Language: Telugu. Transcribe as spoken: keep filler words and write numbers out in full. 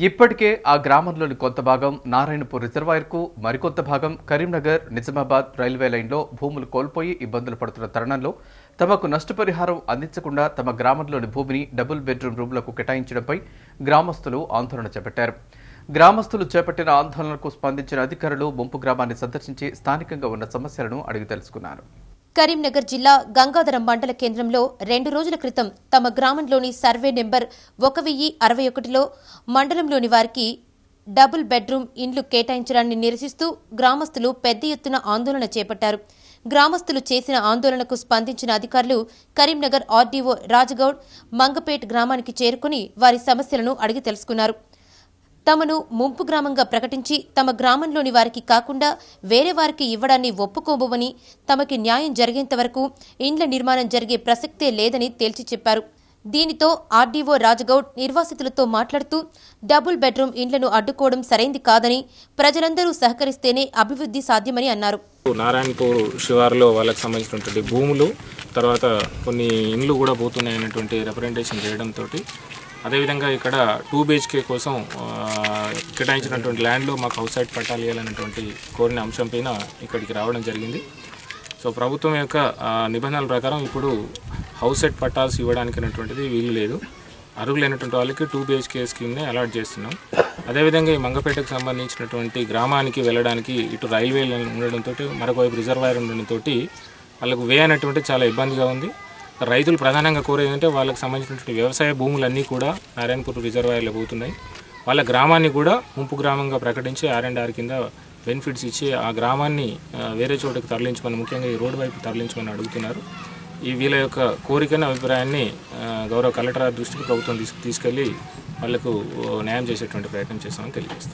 ఇప్పటికే ఆ గ్రామంలోని కొంత భాగం నారాయణపూర్ రిజర్వాయర్కు, మరికొంత భాగం కరీంనగర్ నిజామాబాద్ రైల్వే లైన్లో భూములు కోల్పోయి ఇబ్బందులు పడుతున్న తరుణంలో తమకు నష్టపరిహారం అందించకుండా తమ గ్రామంలోని భూమిని డబుల్ బెడ్రూమ్ రూమ్లకు కేటాయించడంపై గ్రామస్తులు ఆందోళన చేపట్టారు. గ్రామస్తులు చేపట్టిన ఆందోళనకు స్పందించిన అధికారులు ముంపు గ్రామాన్ని సందర్శించి స్థానికంగా ఉన్న సమస్యలను అడిగి తెలుసుకున్నారు. కరీంనగర్ జిల్లా గంగాధరం మండల కేంద్రంలో రెండు రోజుల క్రితం తమ గ్రామంలోని సర్వే నెంబర్ ఒక వెయ్యి అరవై ఒకటిలో మండలంలోని వారికి డబుల్ బెడ్రూమ్ ఇండ్లు కేటాయించడాన్ని నిరసిస్తూ గ్రామస్తులు పెద్ద ఎత్తున ఆందోళన చేపట్టారు. గ్రామస్తులు చేసిన ఆందోళనకు స్పందించిన అధికారులు కరీంనగర్ ఆర్డీఓ రాజగౌడ్ మంగపేట్ గ్రామానికి చేరుకుని వారి సమస్యలను అడిగి తెలుసుకున్నారు. తమను ముంపు గ్రామంగా ప్రకటించి తమ గ్రామంలోని వారికి కాకుండా వేరే వారికి ఇవ్వడాన్ని ఒప్పుకోబోమని, తమకి న్యాయం జరిగేంత వరకు ఇండ్ల నిర్మాణం జరిగే ప్రసక్తే లేదని తేల్చి చెప్పారు. దీనితో ఆర్డీఓ రాజగౌడ్ నిర్వాసితులతో మాట్లాడుతూ డబుల్ బెడ్రూమ్ ఇండ్లను అడ్డుకోవడం సరైంది కాదని, ప్రజలందరూ సహకరిస్తేనే అభివృద్ధి సాధ్యమని అన్నారు. నారాయణపూర్ శివారులో వాళ్ళకి సంబంధించినటువంటి భూములు, తర్వాత కొన్ని ఇండ్లు కూడా పోతున్నాయనేటువంటి రిప్రజెంటేషన్ చేయడంతో, అదేవిధంగా ఇక్కడ టూ బీహెచ్కే కోసం కేటాయించినటువంటి ల్యాండ్లో మాకు హౌస్ సైట్ పట్టాలు ఇవ్వాలనేటువంటి కోరిన అంశం పైన ఇక్కడికి రావడం జరిగింది. సో ప్రభుత్వం యొక్క నిబంధనల ప్రకారం ఇప్పుడు హౌస్ సైట్ పట్టాల్సి ఇవ్వడానికి అనేటువంటిది వీలు లేదు. అర్హులైనటువంటి వాళ్ళకి టూ బీహెచ్కే స్కీమ్ని అలాట్ చేస్తున్నాం. అదేవిధంగా ఈ మంగపేటకు సంబంధించినటువంటి గ్రామానికి వెళ్ళడానికి ఇటు రైల్వే ఉండడంతో, మరొక వైపు రిజర్వాయర్ ఉండడంతో వాళ్ళకు వే అనేటువంటి చాలా ఇబ్బందిగా ఉంది. రైతులు ప్రధానంగా కోరేది అంటే వాళ్ళకి సంబంధించినటువంటి వ్యవసాయ భూములన్నీ కూడా నారాయణపూర్ రిజర్వాయర్లో పోతున్నాయి. వాళ్ళ గ్రామాన్ని కూడా ముంపు గ్రామంగా ప్రకటించి ఆర్ అండ్ ఆర్ కింద బెనిఫిట్స్ ఇచ్చి ఆ గ్రామాన్ని వేరే చోటుకు తరలించమని, ముఖ్యంగా ఈ రోడ్డు వైపు తరలించమని అడుగుతున్నారు. ఈ వీళ్ళ యొక్క కోరికను, అభిప్రాయాన్ని గౌరవ కలెక్టర్ దృష్టికి ప్రభుత్వం తీసుకు తీసుకెళ్లి వాళ్లకు న్యాయం చేసేటువంటి ప్రయత్నం చేస్తామని తెలియజేస్తాం.